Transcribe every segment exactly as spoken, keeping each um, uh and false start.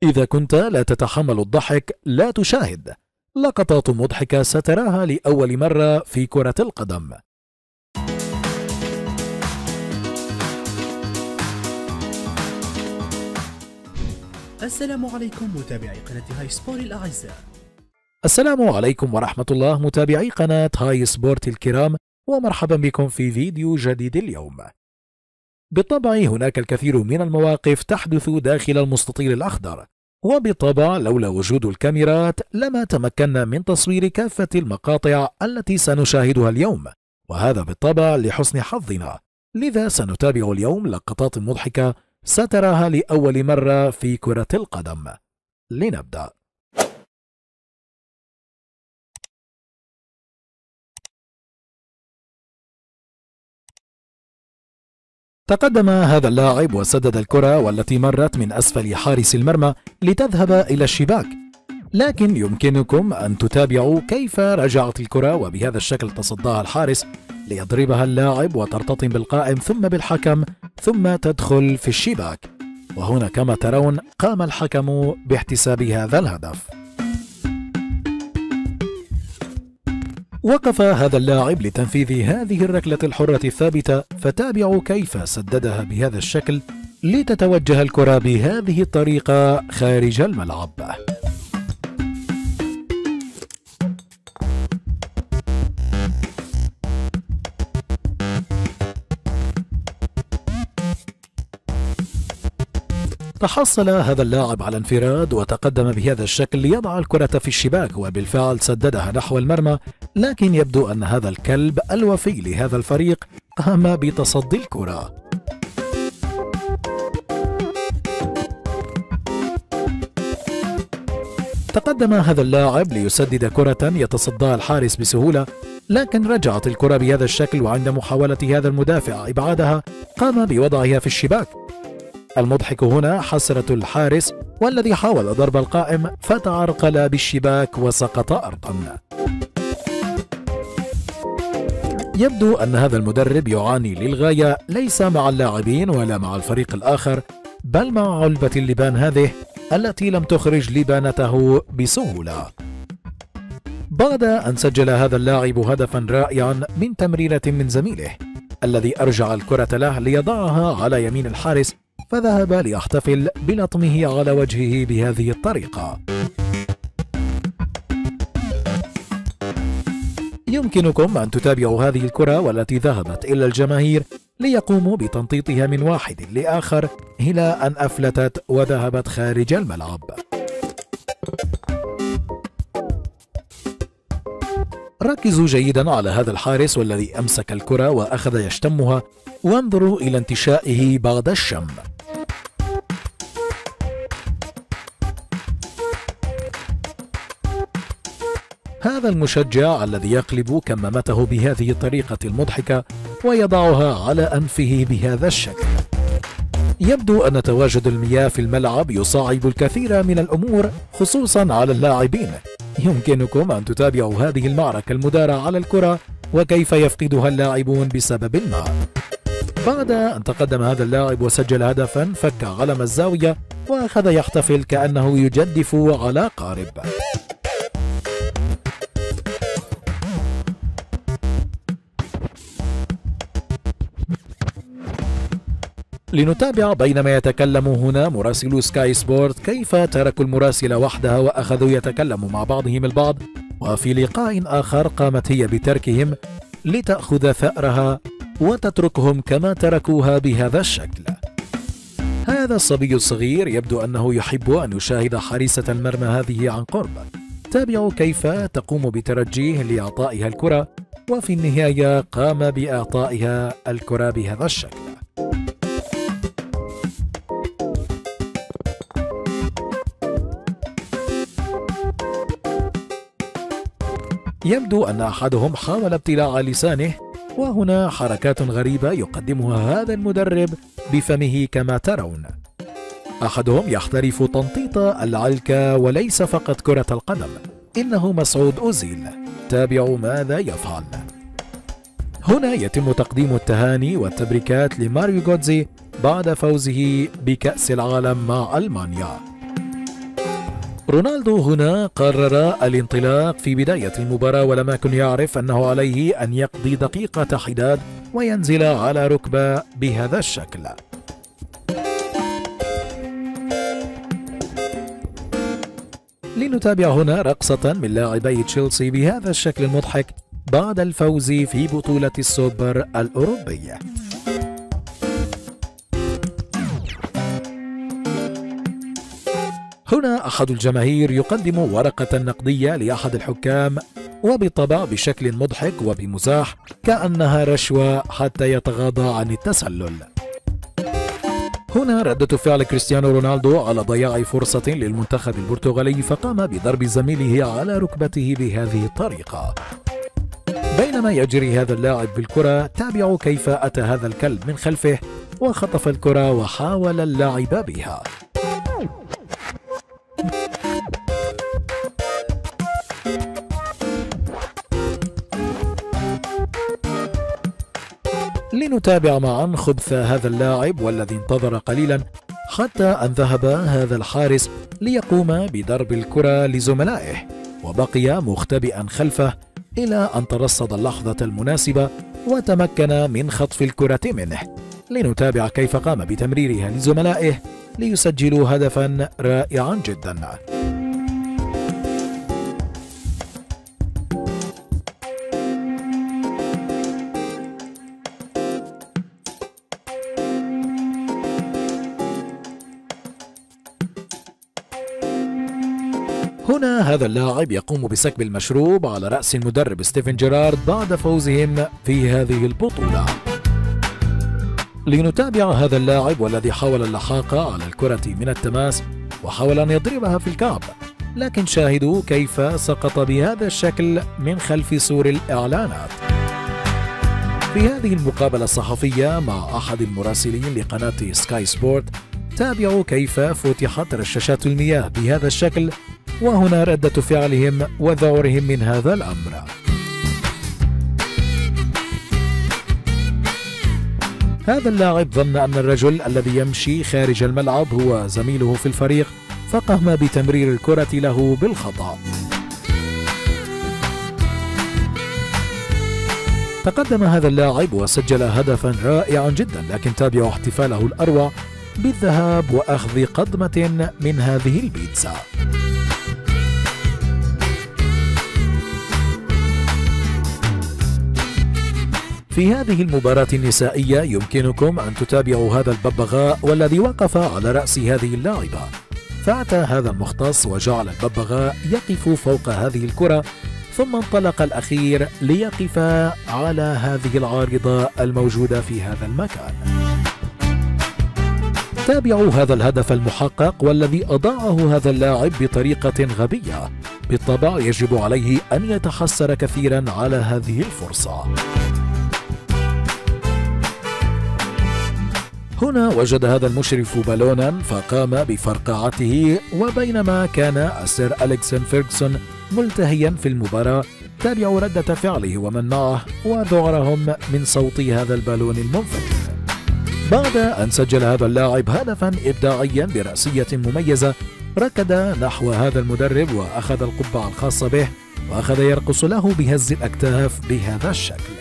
إذا كنت لا تتحمل الضحك لا تشاهد. لقطات مضحكة ستراها لأول مرة في كرة القدم. السلام عليكم متابعي قناة هاي سبورت الأعزاء. السلام عليكم ورحمة الله متابعي قناة هاي سبورت الكرام، ومرحبا بكم في فيديو جديد اليوم. بالطبع هناك الكثير من المواقف تحدث داخل المستطيل الأخضر، وبالطبع لولا وجود الكاميرات لما تمكنا من تصوير كافة المقاطع التي سنشاهدها اليوم، وهذا بالطبع لحسن حظنا. لذا سنتابع اليوم لقطات مضحكة ستراها لأول مرة في كرة القدم. لنبدأ. تقدم هذا اللاعب وسدد الكرة والتي مرت من أسفل حارس المرمى لتذهب إلى الشباك، لكن يمكنكم أن تتابعوا كيف رجعت الكرة وبهذا الشكل تصداها الحارس ليضربها اللاعب وترتطم بالقائم ثم بالحكم ثم تدخل في الشباك. وهنا كما ترون قام الحكم باحتساب هذا الهدف. وقف هذا اللاعب لتنفيذ هذه الركلة الحرة الثابتة، فتابعوا كيف سددها بهذا الشكل لتتوجه الكرة بهذه الطريقة خارج الملعب. تحصل هذا اللاعب على انفراد وتقدم بهذا الشكل ليضع الكرة في الشباك، وبالفعل سددها نحو المرمى، لكن يبدو أن هذا الكلب الوفي لهذا الفريق قام بتصدي الكرة. تقدم هذا اللاعب ليسدد كرة يتصداها الحارس بسهولة، لكن رجعت الكرة بهذا الشكل، وعند محاولة هذا المدافع إبعادها قام بوضعها في الشباك. المضحك هنا حسرة الحارس والذي حاول ضرب القائم فتعرقل بالشباك وسقط أرضا. يبدو أن هذا المدرب يعاني للغاية، ليس مع اللاعبين ولا مع الفريق الآخر، بل مع علبة اللبان هذه التي لم تخرج لبانته بسهولة. بعد أن سجل هذا اللاعب هدفا رائعا من تمريرة من زميله الذي أرجع الكرة له ليضعها على يمين الحارس، فذهب ليحتفل بلطمه على وجهه بهذه الطريقة. يمكنكم أن تتابعوا هذه الكرة والتي ذهبت إلى الجماهير ليقوموا بتنطيطها من واحد لآخر إلى أن أفلتت وذهبت خارج الملعب. ركزوا جيدا على هذا الحارس والذي أمسك الكرة وأخذ يشتمها، وانظروا إلى انتشائه بعد الشم. هذا المشجع الذي يقلب كمامته بهذه الطريقة المضحكة ويضعها على أنفه بهذا الشكل. يبدو أن تواجد المياه في الملعب يصعب الكثير من الأمور خصوصا على اللاعبين. يمكنكم أن تتابعوا هذه المعركة المدارة على الكرة وكيف يفقدها اللاعبون بسبب الماء. بعد أن تقدم هذا اللاعب وسجل هدفا، فك علم الزاوية وأخذ يحتفل كأنه يجدف على قارب. لنتابع بينما يتكلم هنا مراسلو سكاي سبورت كيف تركوا المراسلة وحدها وأخذوا يتكلموا مع بعضهم البعض، وفي لقاء آخر قامت هي بتركهم لتأخذ ثأرها وتتركهم كما تركوها بهذا الشكل. هذا الصبي الصغير يبدو أنه يحب أن يشاهد حارسة المرمى هذه عن قرب. تابعوا كيف تقوم بترجيه لإعطائها الكرة، وفي النهاية قام بإعطائها الكرة بهذا الشكل. يبدو أن أحدهم حاول ابتلاع لسانه، وهنا حركات غريبة يقدمها هذا المدرب بفمه كما ترون. أحدهم يحترف تنطيط العلكة وليس فقط كرة القدم، إنه مسعود أوزيل. تابعوا ماذا يفعل. هنا يتم تقديم التهاني والتبريكات لماريو جودزي بعد فوزه بكأس العالم مع ألمانيا. رونالدو هنا قرر الانطلاق في بداية المباراة، ولم يكن يعرف أنه عليه أن يقضي دقيقة حداد وينزل على ركبة بهذا الشكل. لنتابع هنا رقصة من لاعبي تشيلسي بهذا الشكل المضحك بعد الفوز في بطولة السوبر الأوروبية. هنا أحد الجماهير يقدم ورقة نقدية لأحد الحكام، وبالطبع بشكل مضحك وبمزاح كأنها رشوة حتى يتغاضى عن التسلل. هنا ردة فعل كريستيانو رونالدو على ضياع فرصة للمنتخب البرتغالي، فقام بضرب زميله على ركبته بهذه الطريقة. بينما يجري هذا اللاعب بالكرة، تابعوا كيف أتى هذا الكلب من خلفه وخطف الكرة وحاول اللعب بها. لنتابع معا خبث هذا اللاعب والذي انتظر قليلا حتى أن ذهب هذا الحارس ليقوم بضرب الكرة لزملائه، وبقي مختبئا خلفه إلى أن ترصد اللحظة المناسبة وتمكن من خطف الكرة منه. لنتابع كيف قام بتمريرها لزملائه ليسجلوا هدفا رائعا جدا. هنا هذا اللاعب يقوم بسكب المشروب على رأس المدرب ستيفن جيرارد بعد فوزهم في هذه البطولة. لنتابع هذا اللاعب والذي حاول اللحاق على الكرة من التماس وحاول أن يضربها في الكعب، لكن شاهدوا كيف سقط بهذا الشكل من خلف سور الإعلانات. في هذه المقابلة الصحفية مع أحد المراسلين لقناة سكاي سبورت، تابعوا كيف فتحت رشاشات المياه بهذا الشكل، وهنا ردة فعلهم وذعرهم من هذا الأمر. هذا اللاعب ظن أن الرجل الذي يمشي خارج الملعب هو زميله في الفريق، فقام بتمرير الكرة له بالخطأ. تقدم هذا اللاعب وسجل هدفا رائعا جدا، لكن تابعوا احتفاله الأروع بالذهاب وأخذ قدمة من هذه البيتزا. في هذه المباراة النسائية يمكنكم أن تتابعوا هذا الببغاء والذي وقف على رأس هذه اللاعبة، فأتى هذا المختص وجعل الببغاء يقف فوق هذه الكرة، ثم انطلق الأخير ليقف على هذه العارضة الموجودة في هذا المكان. تابعوا هذا الهدف المحقق والذي أضاعه هذا اللاعب بطريقة غبية، بالطبع يجب عليه أن يتحسر كثيرا على هذه الفرصة. هنا وجد هذا المشرف بالونا فقام بفرقعته، وبينما كان السير أليكسن فيرغسون ملتهيا في المباراة، تابعوا ردة فعله ومن معه وذعرهم من صوت هذا البالون المنفجر. بعد أن سجل هذا اللاعب هدفا إبداعيا برأسية مميزة، ركض نحو هذا المدرب وأخذ القبعة الخاصة به وأخذ يرقص له بهز الأكتاف بهذا الشكل.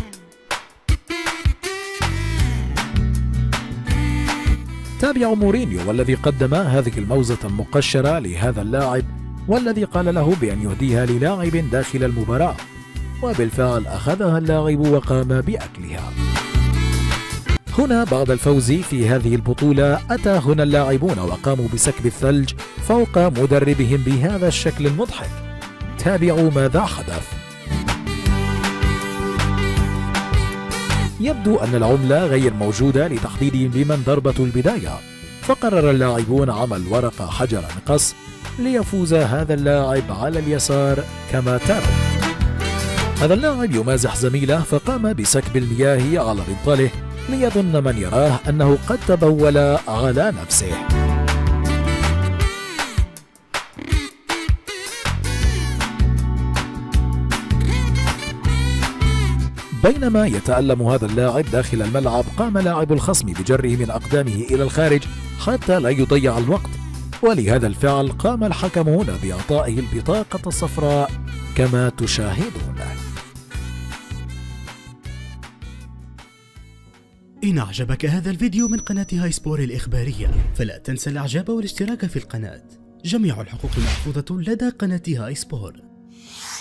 تابعوا مورينيو والذي قدم هذه الموزة المقشرة لهذا اللاعب، والذي قال له بأن يهديها للاعب داخل المباراة، وبالفعل أخذها اللاعب وقام بأكلها. هنا بعد الفوز في هذه البطولة أتى هنا اللاعبون وقاموا بسكب الثلج فوق مدربهم بهذا الشكل المضحك. تابعوا ماذا حدث. يبدو أن العملة غير موجودة لتحديد بمن ضربة البداية، فقرر اللاعبون عمل ورقة حجر مقص ليفوز هذا اللاعب على اليسار كما ترى. هذا اللاعب يمازح زميله فقام بسكب المياه على بنطاله ليظن من يراه أنه قد تبول على نفسه. بينما يتألم هذا اللاعب داخل الملعب، قام لاعب الخصم بجره من أقدامه إلى الخارج حتى لا يضيع الوقت، ولهذا الفعل قام الحكمون بإعطائه البطاقة الصفراء كما تشاهدون. إن أعجبك هذا الفيديو من قناة هاي سبور الإخبارية فلا تنسى الإعجاب والاشتراك في القناة. جميع الحقوق محفوظة لدى قناة هاي سبور.